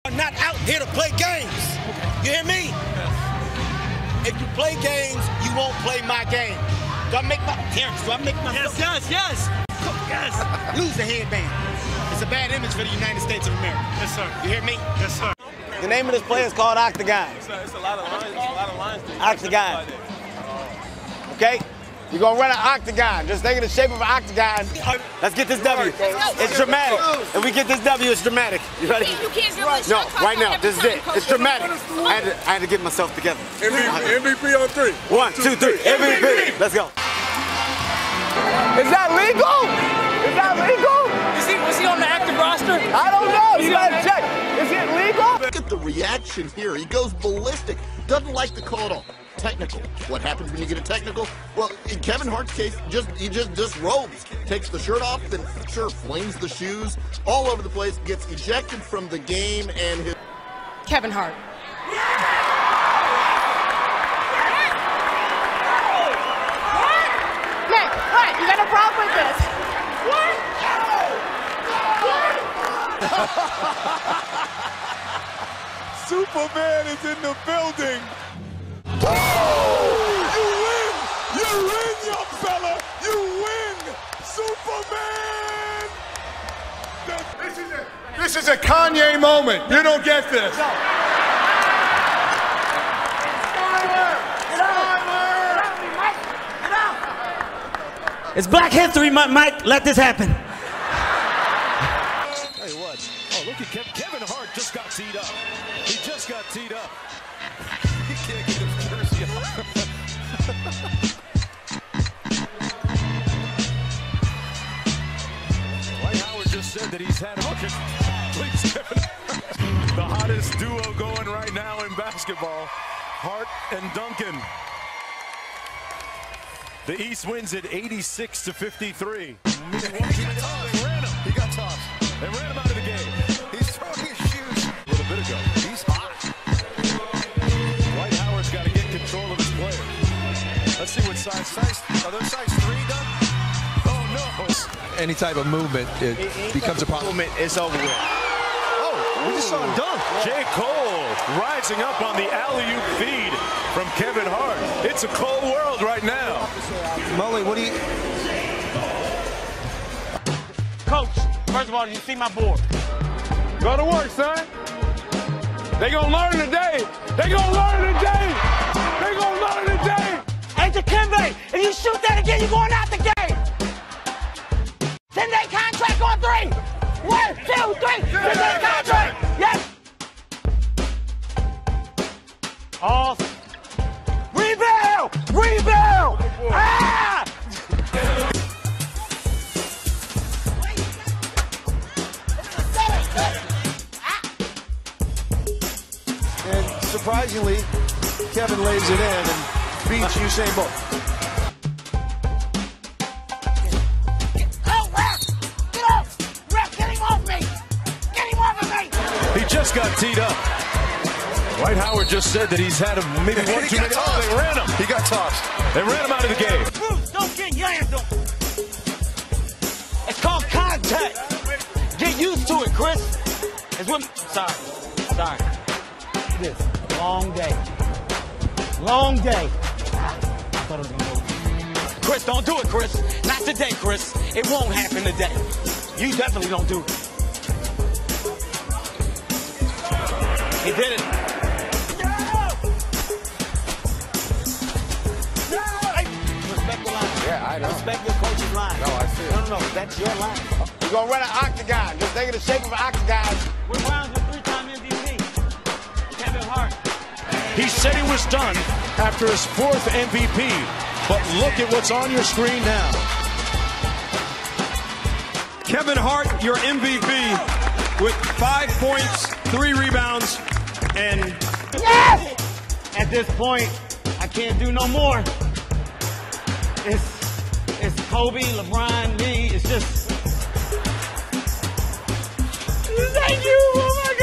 I'm not out here to play games. You hear me? If you play games, you won't play my game. Do I make my parents? Do I make my Yes. lose the headband? It's a bad image for the United States of America. Yes, sir. You hear me? Yes, sir. The name of this play is called Octagon. It's a lot of lines. Octagon. Okay? You're gonna run an octagon. Just think of the shape of an octagon. Let's get this W. It's dramatic. If we get this W, it's dramatic. You ready? You can't dribble. No, right now. This is it. It's dramatic. I had to get myself together. MVP on 3. 1, 2, 3. MVP. Let's go. Is that legal? Is that legal? Was he on the active roster? I don't know. You gotta check. Is it legal? Look at the reaction here. He goes ballistic. Doesn't like the call at all. Technical. What happens when you get a technical? Well, in Kevin Hart's case, he just disrobes, takes the shirt off, then sure flings the shoes all over the place, gets ejected from the game, and his Kevin Hart. What? You got a problem with this? Superman is in the building. You win! You win, young fella! You win! Superman! This is a Kanye moment. You don't get this. It's Black History Month, Mike. Let this happen. Tell you what. Oh, look at Kevin Hart just got teed up. He just got teed up. He can't get his jersey off. Dwight Howard just said that he's had please, Kevin. The hottest duo going right now in basketball. Hart and Duncan. The East wins it 86-53. He got tossed. They ran him out of the game. He's throwing his shoes. A little bit ago. He's hot. Dwight Howard's got to get control of his player. Let's see what size. Are those size 3 done? Oh, no. Any type of movement, it becomes a problem. It's over with. Oh, we just saw him dunk. J. Cole rising up on the alley-oop feed from Kevin Hart. It's a cold world right now. Mully, what do you... Coach, first of all, you see my board. Go to work, son. They gonna learn today. They gonna learn today. They gonna learn today. Hey, Dikembe, if you shoot that again, you're going out the game. 10-day contract on 3. 1, 2, 3. 10-day contract. Yes. Awesome. Rebound! Ah! And surprisingly, Kevin lays it in and beats Usain Bolt. Oh, ref! Get off! Ref, get him off me! Get him off of me! He just got teed up. Dwight Howard just said that he's had maybe one too many. Oh, they ran him. He got tossed. They ran him out of the game. Bruce, don't get yanked on. It's called contact. Get used to it, Chris. It's what. Sorry. This long day. Long day. I thought it was gonna go. Chris, don't do it, Chris. Not today, Chris. It won't happen today. You definitely don't do it. He did it. Yeah, I know. Respect your coach's line. No, I see it. No, that's your line. You're gonna run an octagon. Just think of the shape of an octagon. We're rounds with 3-time MVP, Kevin Hart. He said he was done after his 4th MVP, but look at what's on your screen now. Kevin Hart, your MVP, with 5 points, 3 rebounds, and... Yes! At this point, I can't do no more. It's Kobe, LeBron, me. It's just... Thank you! Oh, my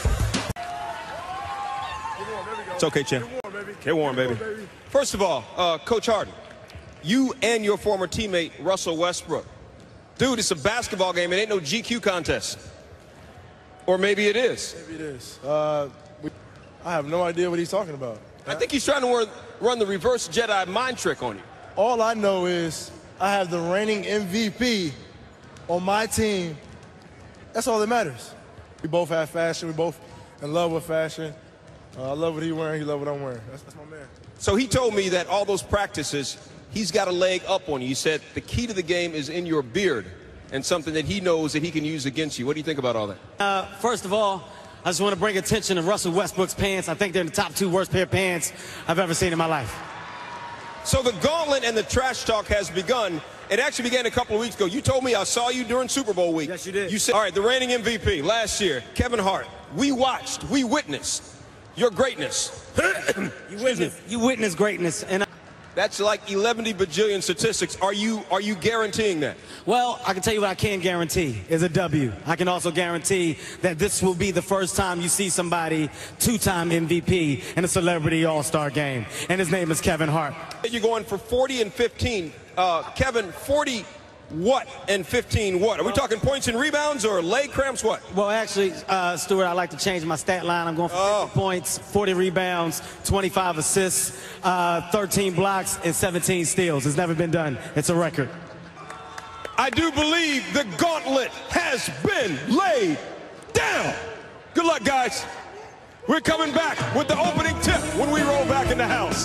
goodness! It's okay, champ. Get warm, baby. First of all, Coach Harden, you and your former teammate, Russell Westbrook. Dude, it's a basketball game. It ain't no GQ contest. Or maybe it is. Maybe it is. I have no idea what he's talking about. I think he's trying to run the reverse Jedi mind trick on you. All I know is I have the reigning MVP on my team. That's all that matters. We both have fashion. We both in love with fashion. I love what he's wearing. He loves what I'm wearing. That's my man. So he told me that all those practices, he's got a leg up on you. He said the key to the game is in your beard and something that he knows that he can use against you. What do you think about all that? First of all, I just want to bring attention to Russell Westbrook's pants. I think they're the top 2 worst pair of pants I've ever seen in my life. So the gauntlet and the trash talk has begun. It actually began a couple of weeks ago. You told me I saw you during Super Bowl week. Yes, you did. You said, all right, the reigning MVP last year, Kevin Hart. We watched, we witnessed your greatness. You witness greatness. And that's like 11 bajillion statistics. Are you guaranteeing that? well, I can tell you what I can guarantee is a W. I can also guarantee that this will be the first time you see somebody 2-time MVP in a celebrity all-star game. And his name is Kevin Hart. You're going for 40 and 15. Kevin, 40 what and 15 what? Are we talking points and rebounds or leg cramps, what? Well, actually, Stuart, I like to change my stat line. I'm going for 50 points, 40 rebounds, 25 assists, 13 blocks, and 17 steals. It's never been done. It's a record. I do believe the gauntlet has been laid down. Good luck, guys. We're coming back with the opening tip when we roll back in the house.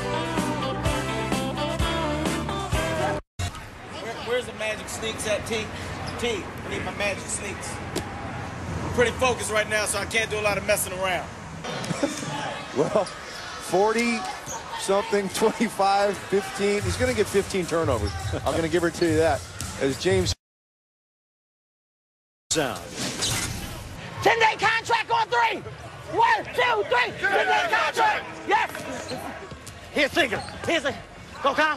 Where's the magic sneaks at, T? T, I need my magic sneaks. I'm pretty focused right now, so I can't do a lot of messing around. Well, 40-something, 25, 15. He's going to get 15 turnovers. I'm going to give her to you that. As James sound. 10-day contract on 3. 1, 2, 3. 10-day contract. Yes. Here's Singer. Here's a go, Kyle.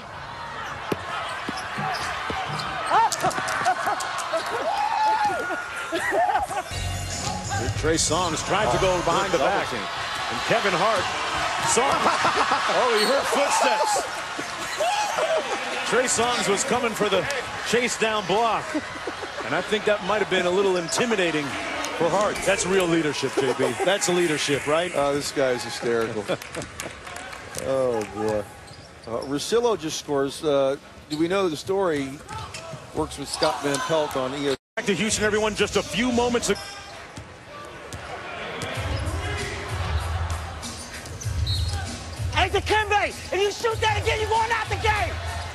Trey Songz tried to go behind the back. And Kevin Hart saw him. Oh, he heard footsteps. Trey Songz was coming for the chase down block. And I think that might have been a little intimidating for Hart. That's real leadership, JB. That's leadership, right? This guy is hysterical. Oh, boy. Russillo just scores. Do we know the story? Works with Scott Van Pelt on ESPN. Back to Houston, everyone, just a few moments ago. Hey, Dikembe, if you shoot that again, you're going out the game.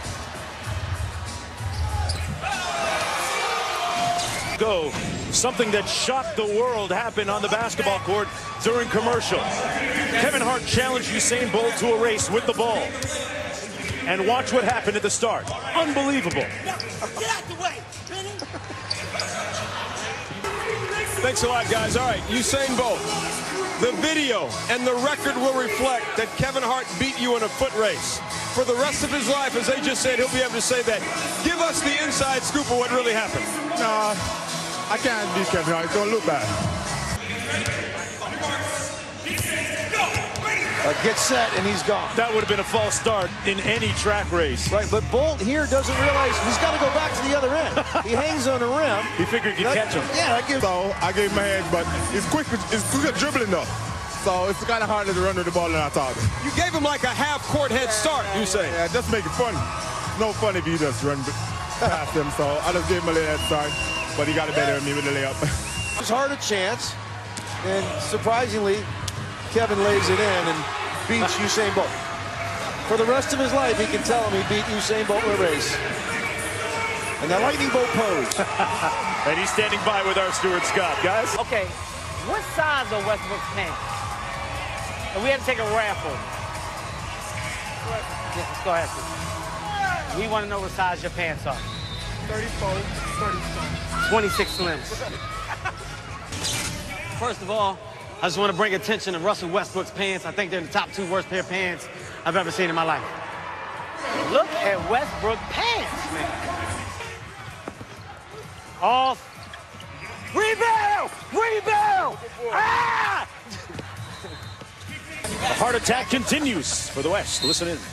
Go. Something that shocked the world happened on the basketball court during commercial. Kevin Hart challenged Usain Bolt to a race with the ball. And watch what happened at the start. Unbelievable. Get out the way, Benny. Thanks a lot, guys. All right, Usain Bolt. The video and the record will reflect that Kevin Hart beat you in a foot race. For the rest of his life, as they just said, he'll be able to say that. Give us the inside scoop of what really happened. Nah, I can't beat Kevin Hart. It's going to look bad. Gets set, and he's gone. That would have been a false start in any track race. Right, but Bolt here doesn't realize he's got to go back to the other end. He hangs on the rim. He figured he'd catch him. Yeah, that gives. So I gave him a hand, but it's quick at dribbling though. So it's kind of hard to run with the ball than I thought. You gave him like a half-court head start, you say. Yeah, just make it fun. No fun if you just run past him. So I just gave him a little head start, but he got it better than me with the layup. It's hard a chance, and surprisingly, Kevin lays it in and beats Usain Bolt. For the rest of his life, he can tell him he beat Usain Bolt in a race. And the lightning bolt pose. And he's standing by with our Stuart Scott. Guys? Okay, what size are Westbrook's pants? And we had to take a raffle. Yeah, let's go ahead. We want to know what size your pants are. 34, 34. 26 slims. First of all, I just want to bring attention to Russell Westbrook's pants. I think they're the top 2 worst pair of pants I've ever seen in my life. Look at Westbrook pants, man. Off. Rebound! Rebound! Ah! The heart attack continues for the West. Listen in.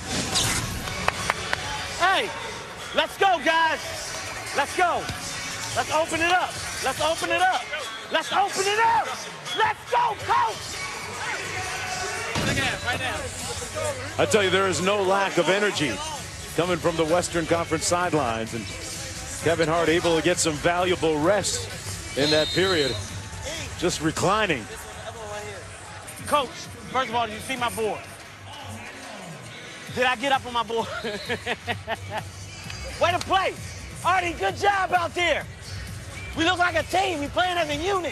Hey, let's go, guys. Let's go. Let's open it up. Let's open it up. Let's open it up. Let's go, coach. Right now. I tell you, there is no lack of energy coming from the Western Conference sidelines, and Kevin Hart able to get some valuable rest in that period, just reclining. Coach, first of all, did you see my board? Did I get up on my board? Way to play. Artie, good job out there. We look like a team. We playing as a unit.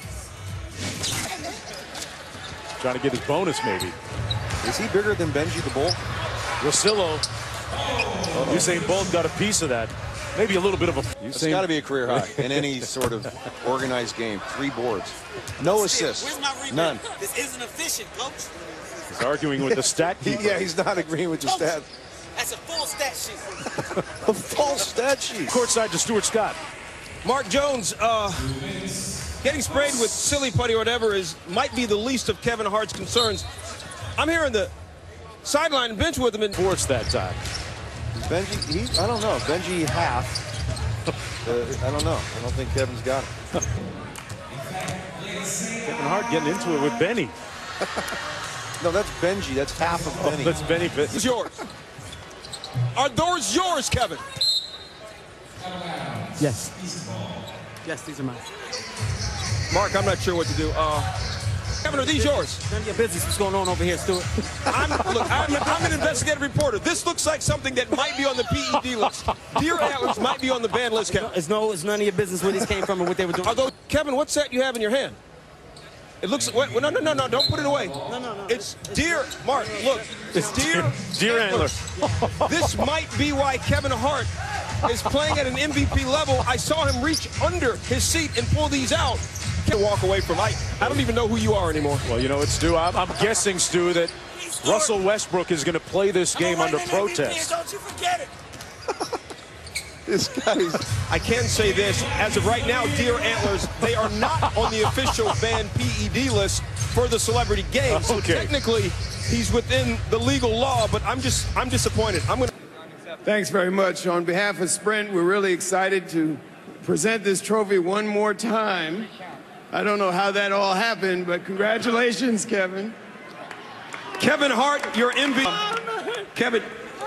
Trying to get his bonus, maybe. Is he bigger than Benji the Bull? Russillo. Usain Bolt got a piece of that. Maybe a little bit of a... It's got to be a career high in any sort of organized game. 3 boards. No assists. None. This isn't efficient, coach. He's arguing with the stat keeper. Yeah, he's not agreeing with the stat. That's a full stat sheet. A false stat sheet. Courtside to Stuart Scott. Mark Jones, getting sprayed with silly putty or whatever might be the least of Kevin Hart's concerns. I'm here in the sideline bench with him and Force that time. Benji, I don't know. Benji half. I don't know. I don't think Kevin's got it. Kevin Hart getting into it with Benny. No, that's Benji. That's half of Benny. That's Benny Fitz. it's yours. Are those yours, Kevin? Yes. Yes, these are mine. Mark, I'm not sure what to do. Kevin, are these yours? None of your business. What's going on over here, Stuart? I'm an investigative reporter. This looks like something that might be on the PED list. Deer Antlers might be on the ban list, Kevin. It's none of your business where these came from and what they were doing. Are those, Kevin, what's that you have in your hand? It looks, no, don't put it away. No. It's deer, Mark, look. It's deer Antlers. This might be why Kevin Hart is playing at an MVP level. I saw him reach under his seat and pull these out. Can't walk away from I don't even know who you are anymore. Well, you know, it's Stu. I'm guessing, Stu, that Russell Westbrook is going to play this game under protest. Don't you forget it. This guy's... I can say this, as of right now, Deer Antlers, they are not on the official banned PED list for the celebrity game. So technically, he's within the legal law, but I'm disappointed. Thanks very much. On behalf of Sprint, we're really excited to present this trophy one more time. I don't know how that all happened, but congratulations, Kevin. Kevin Hart, your MVP. Kevin,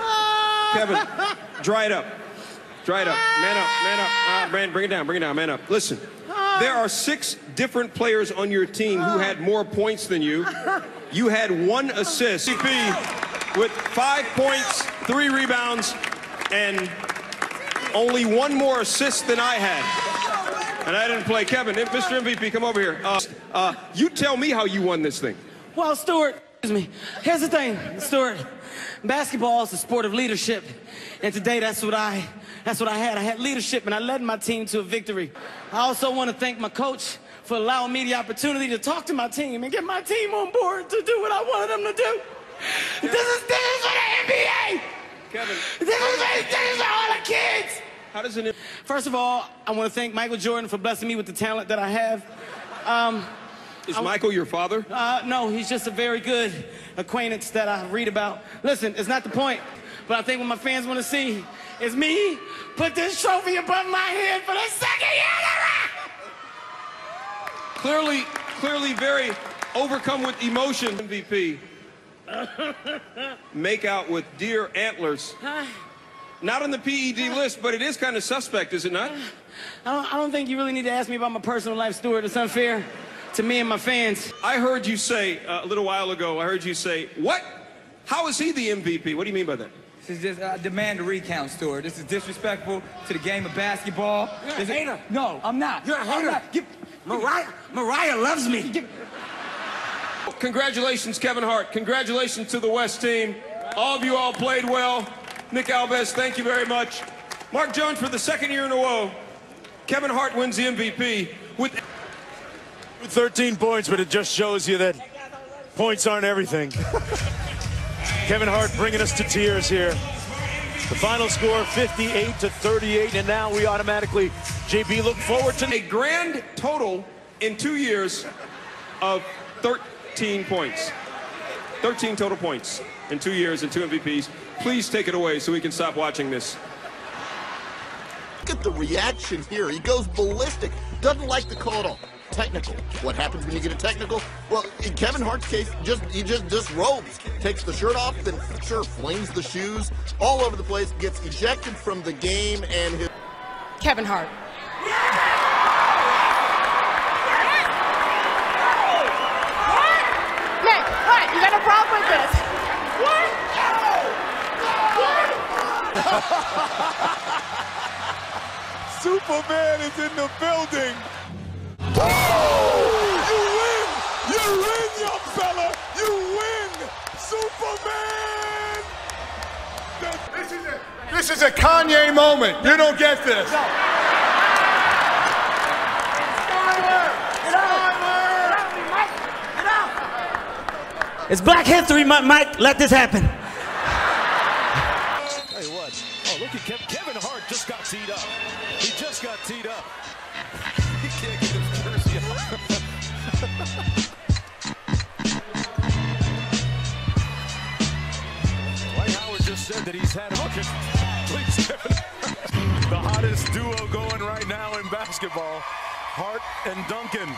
dry it up. Dry it up. Man up. Brand, bring it down, man up. Listen, there are 6 different players on your team who had more points than you. You had 1 assist. MVP with 5 points, 3 rebounds, and only 1 more assist than I had. And I didn't play. Kevin, Mr. MVP, come over here. You tell me how you won this thing. Well, Stuart, excuse me. Here's the thing, Stuart. Basketball is the sport of leadership. And today, that's what I had. I had leadership, and I led my team to a victory. I also want to thank my coach for allowing me the opportunity to talk to my team and get my team on board to do what I wanted them to do. This is for the NBA. Kevin. This is for all the kids. How does it... First of all, I want to thank Michael Jordan for blessing me with the talent that I have. Is Michael your father? No, he's just a very good acquaintance that I read about. Listen, it's not the point, but I think what my fans want to see is me put this trophy above my head for the 2nd year in a row. Clearly very overcome with emotion, MVP. Make out with Deer Antlers. Not on the PED list, but it is kind of suspect, is it not? I don't think you really need to ask me about my personal life, Stuart. It's unfair to me and my fans. I heard you say a little while ago, what? How is he the MVP? What do you mean by that? This is just, I demand a recount, Stuart. This is disrespectful to the game of basketball. You're a hater. No, I'm not. You're a hater. Mariah loves me. Congratulations, Kevin Hart. Congratulations to the West team. All of you all played well. Nick Alves, thank you very much. Mark Jones, for the 2nd year in a row, Kevin Hart wins the MVP with 13 points, but it just shows you that points aren't everything. Kevin Hart bringing us to tears here. The final score, 58-38, and now we automatically, JB, look forward to a grand total in 2 years of 13 points. 13 total points in 2 years and 2 MVPs. Please take it away so we can stop watching this. Look at the reaction here. He goes ballistic. Doesn't like the call at all. Technical. What happens when you get a technical? Well, in Kevin Hart's case, he just disrobes, takes the shirt off, then sure flings the shoes all over the place, gets ejected from the game, and his Kevin Hart. Nick, what? You got a problem with this? Superman is in the building. Oh! You win! You win, young fella! You win! Superman! This is a Kanye moment. You don't get this. It's Black History Month, Mike. Let this happen. Tell you what. Oh, look at Kevin Hart just got teed up. He just got teed up. He can't get his jersey off. Dwight Howard just said that he's had please, Kevin. The hottest duo going right now in basketball, Hart and Duncan.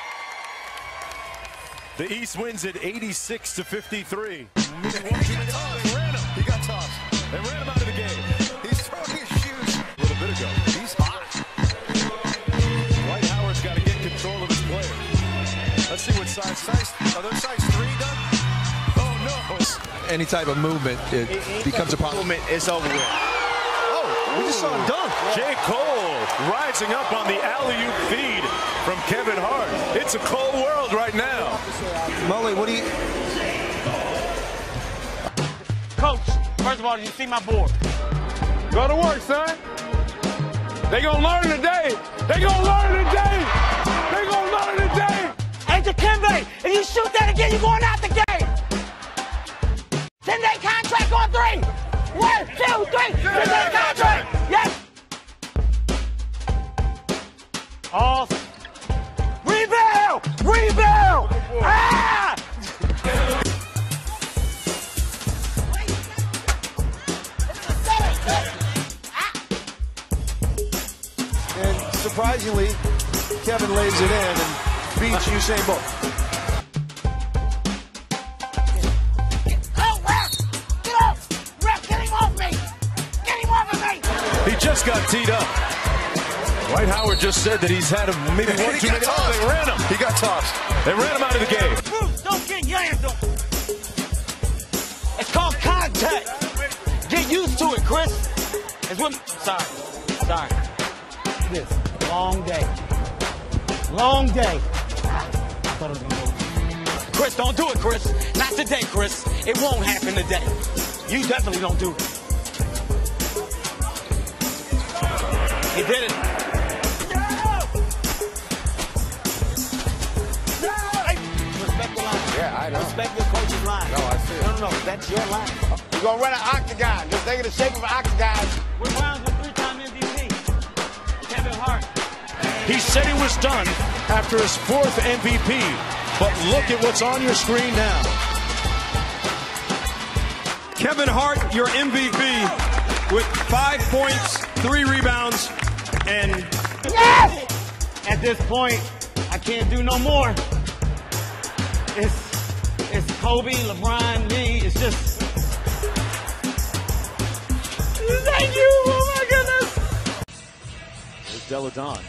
The East wins it 86-53. He ran him. He got tossed. They ran him out of the game. He's throwing his shoes. A little bit ago. He's hot. Dwight Howard's got to get control of his players. Let's see what size. Are those size 3 done? Oh, no. Any type of movement, it becomes a problem. It's over with. Oh, we just saw him dunk. J. Cole rising up on the alley-oop feed from Kevin Hart. It's a cold world right now. Mully, what do you... Coach, first of all, did you see my board? Go to work, son. They gonna learn today. They gonna learn today. They gonna learn today. Hey, Dikembe, if you shoot that again, you're going out the game. 10-day contract on 3. 1, 2, 3. 10-day contract. Yes. Off. Rebound. Rebound. Ah! And surprisingly, Kevin lays it in and beats Usain Bolt. Oh, ref! Get off! Ref, get him off me! Get him off of me! He just got teed up. Dwight Howard just said that he's had maybe one too many. Oh, they ran him. He got tossed. They ran him out of the game. Bruce, don't get yammed on. It's called contact. Get used to it, Chris. It's what... Sorry. This. Long day. Long day. I thought it was gonna go. Chris, don't do it, Chris. Not today, Chris. It won't happen today. You definitely don't do it. He did it. Respect the line. Yeah, I know. Respect your coach's line. No, I see it. No, that's your line. We're going to run an octagon. Just think of the shape of an octagon. We're rounds with 3-time MVP. Kevin Hart. He said he was done after his 4th MVP, but look at what's on your screen now. Kevin Hart, your MVP, with 5 points, 3 rebounds, and yes! At this point, I can't do no more. It's Kobe, LeBron, me. It's just. Thank you. Oh my goodness. There's Deladon.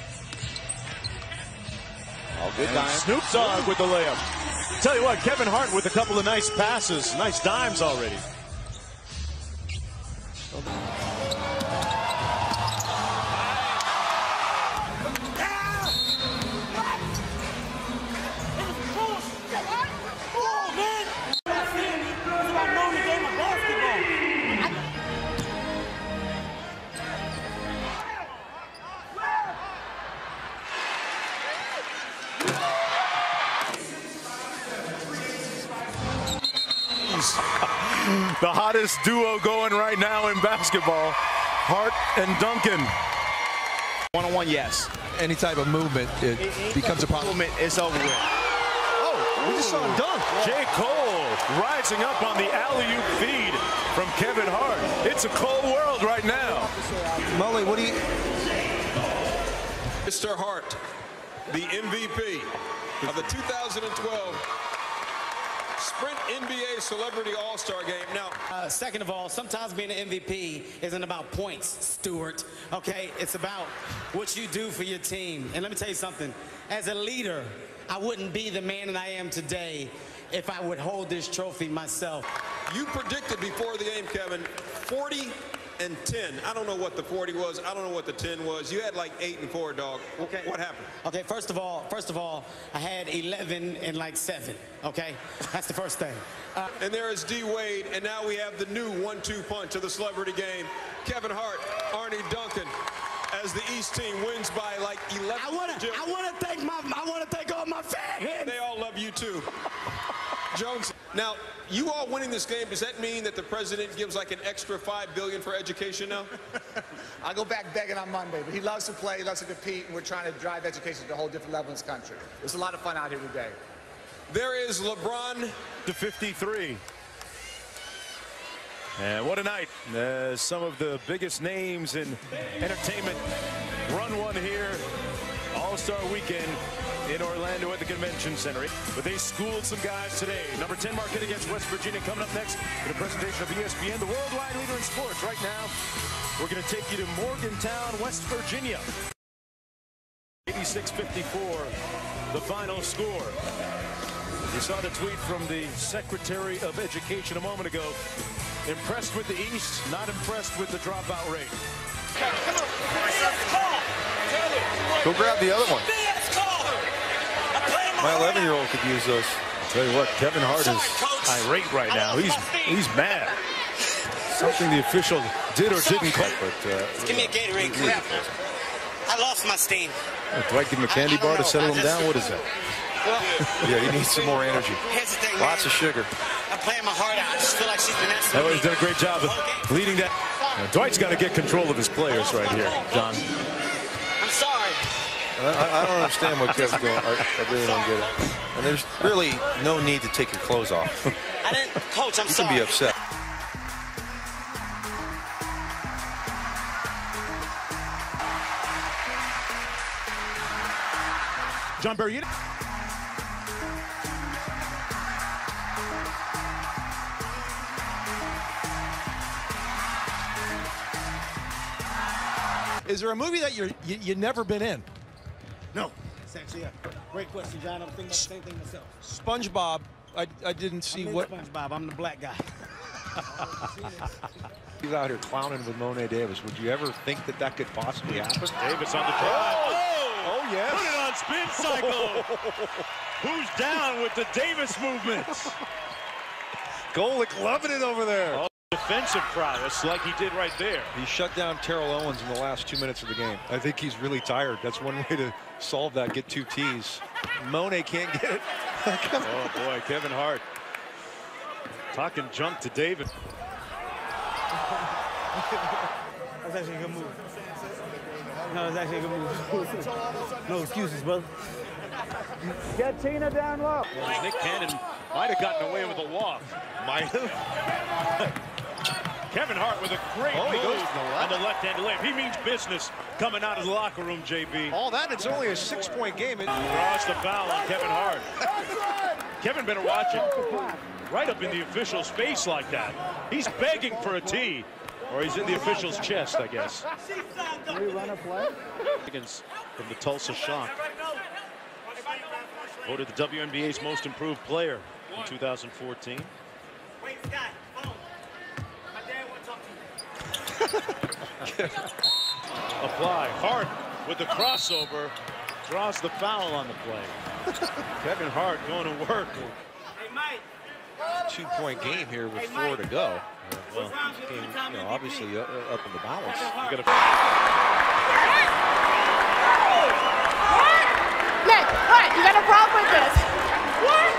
Oh, good time. Snoop Dogg with the layup. Tell you what, Kevin Hart with a couple of nice passes, nice dimes already. The hottest duo going right now in basketball, Hart and Duncan. One-on-one, yes. Any type of movement, it becomes a problem. It's over with. Oh, we just saw him dunk. J. Cole rising up on the alley-oop feed from Kevin Hart. It's a cold world right now. Mully, what do you... Mr. Hart, the MVP of the 2012 Sprint NBA Celebrity All-Star Game. Now, second of all, sometimes being an MVP isn't about points, Stuart. Okay, it's about what you do for your team. And let me tell you something. As a leader, I wouldn't be the man that I am today if I would hold this trophy myself. You predicted before the game, Kevin, 40 and 10. I don't know what the 40 was. I don't know what the 10 was. You had like 8 and 4, dog. Okay. What happened? Okay, first of all, I had 11 and like 7. Okay, that's the first thing. And there is D. Wade, and now we have the new 1-2 punch of the celebrity game. Kevin Hart, Arnie Duncan, as the East team wins by like 11. I want to thank all my fans. They all love you too. Jones. Now, you all winning this game, does that mean that the president gives like an extra $5 billion for education now? I'll go back begging on Monday, but he loves to play, he loves to compete, and we're trying to drive education to a whole different level in this country. There's a lot of fun out here today. There is LeBron to 53. And what a night. Some of the biggest names in entertainment run one here. All-Star Weekend in Orlando at the Convention Center. But they schooled some guys today. Number 10 Marquette against West Virginia coming up next for the presentation of ESPN, the worldwide leader in sports. Right now, we're going to take you to Morgantown, West Virginia. 86-54, the final score. You saw the tweet from the Secretary of Education a moment ago. Impressed with the East, not impressed with the dropout rate. Go grab the other one. My 11-year-old could use those. I'll tell you what, Kevin Hart is irate right now. He's mad. Something the official did or didn't call. But give me a Gatorade, crap. I lost my steam. Dwight give him a candy bar to settle him down? What is that? Well, yeah, he needs some more energy. Here's the thing, lots of sugar. I'm playing my heart out. I just feel like she's been asking me. He's done a great job of leading that. Dwight's got to get control of his players right here, John. I'm sorry. I don't understand what Kevin's going. I really don't get it. And there's really no need to take your clothes off. I didn't, Coach. I'm sorry. You can be upset. John Barry. Is there a movie that you've never been in? No. It's actually a great question, John. I'm thinking about the same thing myself. SpongeBob, I didn't see what. SpongeBob, I'm the black guy. He's out here clowning with Monet Davis. Would you ever think that that could possibly happen? Davis on the drive. Oh, yes. Put it on spin cycle. Who's down with the Davis movements? Golick loving it over there. Oh, defensive prowess like he did right there. He shut down Terrell Owens in the last 2 minutes of the game. I think he's really tired. That's one way to solve that, get 2 Ts. Monet can't get it. Oh, boy, Kevin Hart talking junk to David. That's actually a good move. No, it's actually a good move. No excuses, brother. Get Tina down low. Well, Nick Cannon might have gotten away with a walk. Might have. Kevin Hart with a great move on the left-handed layup. He means business coming out of the locker room, JB. All that, it's only a 6-point game. Draws the foul on Kevin Hart. Kevin better watch it. Right up in the official's face like that. He's begging for a tee. Or he's in the official's chest, I guess. Can we run a play? From the Tulsa Shock. Voted the WNBA's most improved player in 2014. Wait, Scott, phone. My dad wants to talk to you. Apply. Hart with the crossover. Draws the foul on the play. Kevin Hart going to work. Hey, Mike. 2-point game here with 4 to go. Well, game, obviously up in the balance. Nick, what? You got a problem with this? What?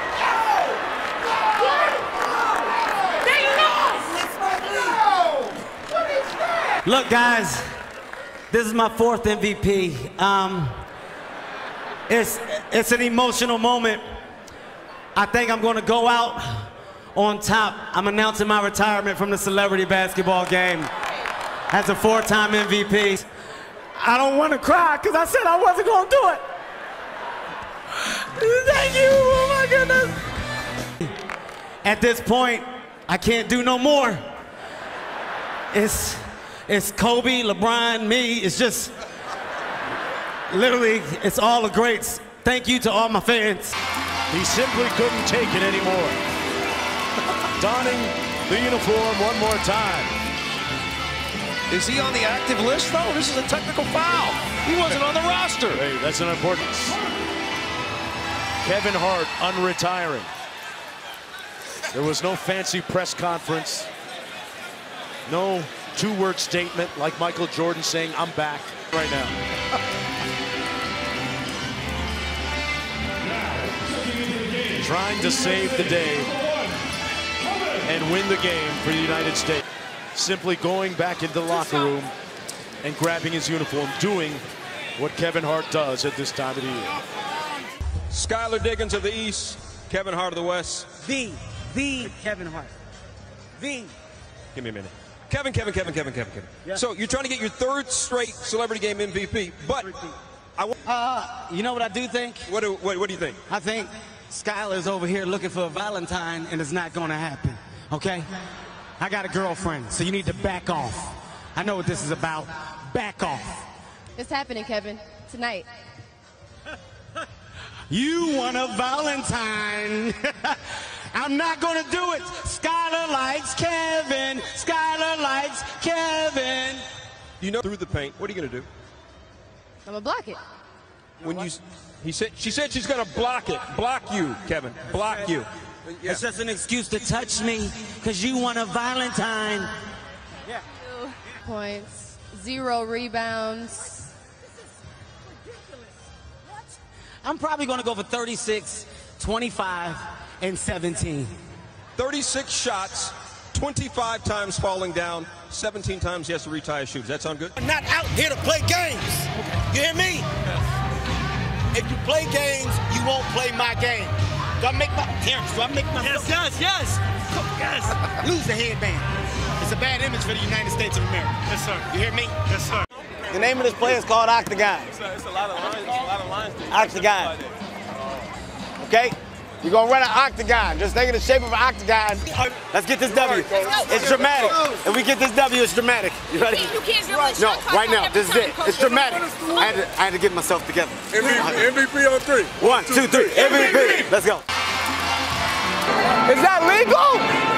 There you go! Look, guys, this is my 4th MVP. It's an emotional moment. I think I'm going to go out on top. I'm announcing my retirement from the celebrity basketball game as a 4-time MVP. I don't want to cry because I said I wasn't going to do it. Thank you. Oh my goodness. At this point, I can't do no more. It's Kobe, LeBron, me. It's just literally, it's all the greats. Thank you to all my fans. He simply couldn't take it anymore. Donning the uniform one more time. Is he on the active list, though? This is a technical foul. He wasn't on the roster. Hey, that's an important. Kevin Hart unretiring. There was no fancy press conference. No two-word statement like Michael Jordan saying, I'm back right now. Trying to save the day and win the game for the United States. Simply going back into the locker room and grabbing his uniform, doing what Kevin Hart does at this time of the year. Skylar Diggins of the East, Kevin Hart of the West. The Kevin Hart. Give me a minute. Kevin. Yeah. So you're trying to get your third straight Celebrity Game MVP, but you know what I do think? What do you think? I think Skylar's over here looking for a Valentine, and it's not going to happen, okay? I got a girlfriend, so you need to back off. I know what this is about. Back off. It's happening, Kevin. Tonight. You want a Valentine. I'm not going to do it. Skylar likes Kevin. Skylar likes Kevin. You know, through the paint, what are you going to do? I'm going to block it. She said she's going to block it. Block you, Kevin. Block you. Yeah. It's just an excuse to touch me because you want a Valentine. Yeah. 2 points, 0 rebounds. I'm probably going to go for 36, 25, and 17. 36 shots, 25 times falling down, 17 times he has to retire his shoes. Does that sound good? I'm not out here to play games. You hear me? If you play games, you won't play my game. Do I make my parents? Do I make my Yes. Lose the headband. It's a bad image for the United States of America. Yes, sir. You hear me? Yes, sir. The name of this play is called Octagon. It's a lot of lines. Octagon. Okay? You're gonna run an octagon. Just think of the shape of an octagon. Let's get this W. It's dramatic. If we get this W, it's dramatic. You ready? No, right now. This is it. It's dramatic. I had to get myself together. MVP on 3. 1, 2, 3. MVP. Let's go. Is that legal?